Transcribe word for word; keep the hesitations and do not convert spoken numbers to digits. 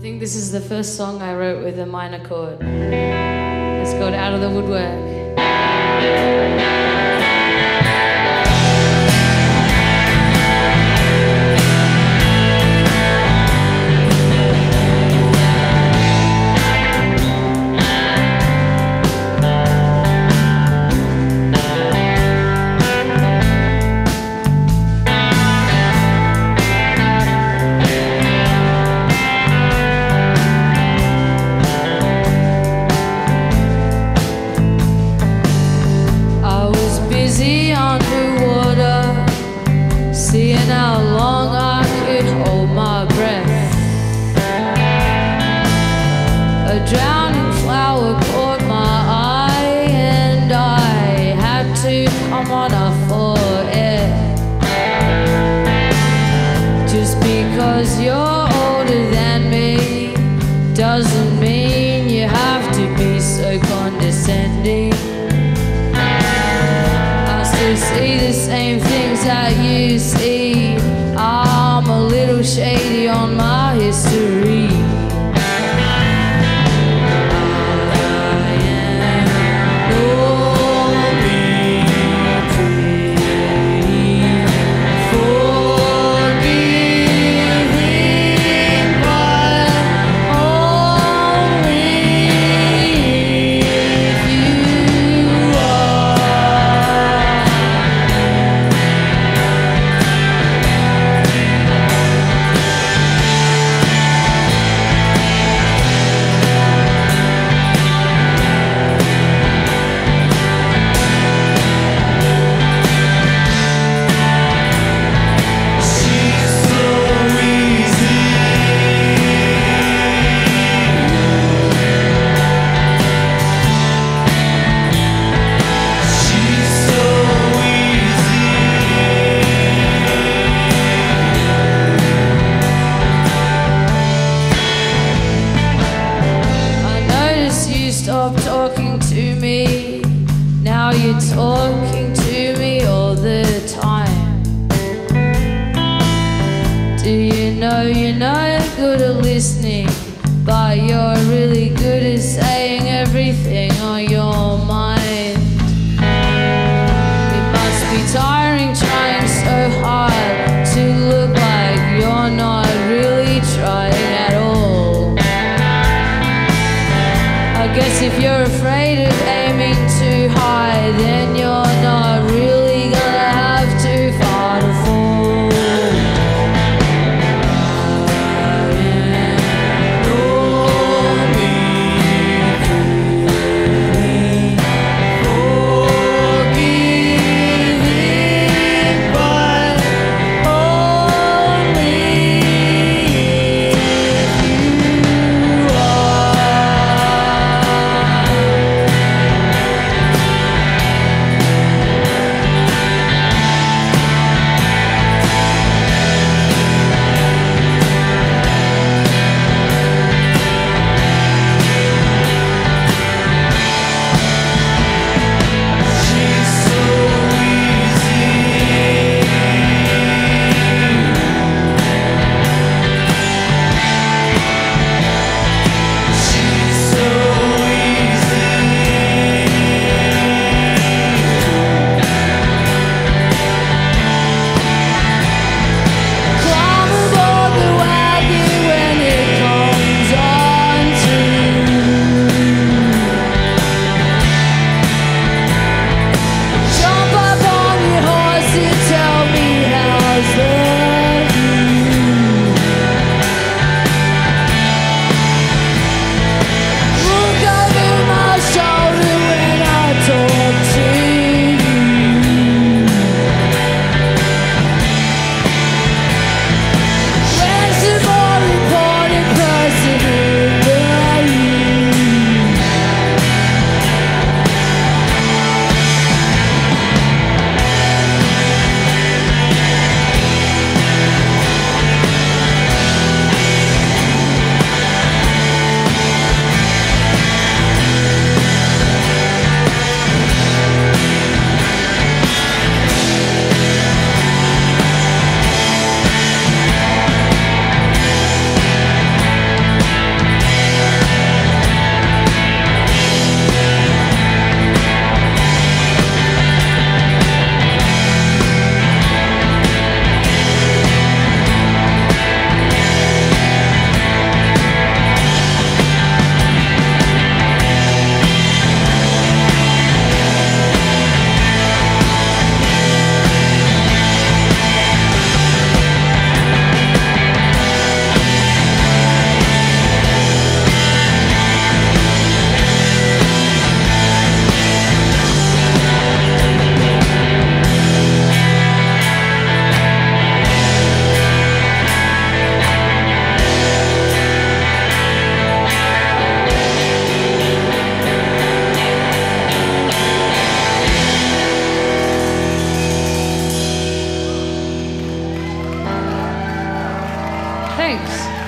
think this is the first song I wrote with a minor chord. It's called Out of the Woodwork. Drowning flower caught my eye and I had to come on a forehead. Just because you're older than me doesn't mean you have to be so condescending. I still see the same things that you see. I'm a little shady on my history. Talking to me all the time. Do you know you're no good at listening, but you're really good at saying everything on your mind? It must be tiring trying so hard to look like you're not really trying at all. I guess if you're afraid of aiming too high, then you're not really gonna have too far to fall. I am only Thanks.